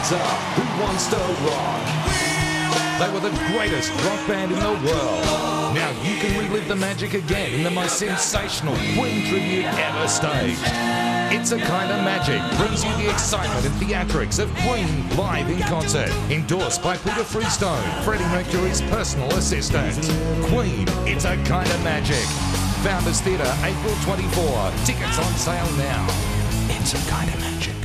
Hands up, who wants to rock? They were the greatest rock band in the world. Now you can relive the magic again in the most sensational Queen tribute ever staged. It's a Kind of Magic brings you the excitement and theatrics of Queen live in concert. Endorsed by Peter Freestone, Freddie Mercury's personal assistant. Queen, It's a Kind of Magic. Founders Theatre, April 24. Tickets on sale now. It's a Kind of Magic.